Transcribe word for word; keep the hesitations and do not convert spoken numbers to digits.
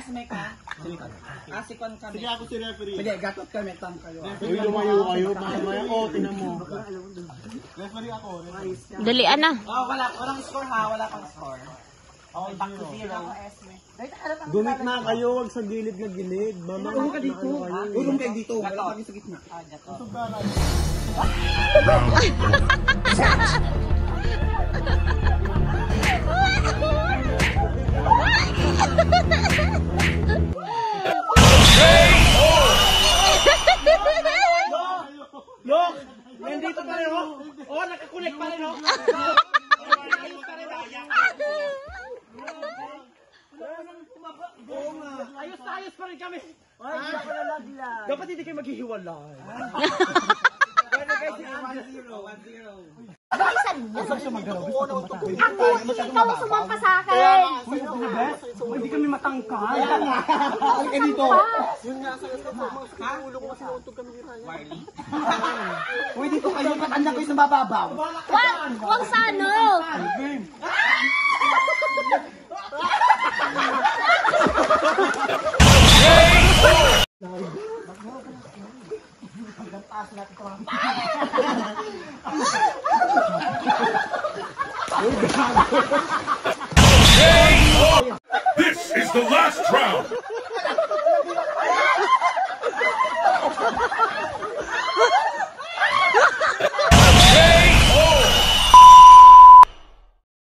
Esme ka? Sige ka. Ah, si Kon kami. Sige ako si referee. Sige, gatot kami, tam kayo. Uy, lumayo kayo. Mamaya, oh, tinan mo. Referee ako. Dalian na. Oh, wala. Walang score ha. Wala pang score. Okay, back to zero. Gumit na kayo, wag sa gilid na gilid. Mama, Urong ka dito. Urong kayo dito. Wala kami sa gitna. Ah, gatot. Look! Nandito pa rin, oh! Oh, nakakunik pa rin, oh! Ayos na ayos pa rin kami! Dapat hindi kayo maghihiwalay. one zero. one zero. Bilisan mo. Ako, ikaw sumampa sa akin. Hindi kami matangkal. Ay, ka dito. Yun nga, sa mga ulo ko kasi nauntog kami ni Ryan. Wiley? Uy, dito kayo. Katanda kayo sa mababaw. Wag, wag sa ano. This is the last round.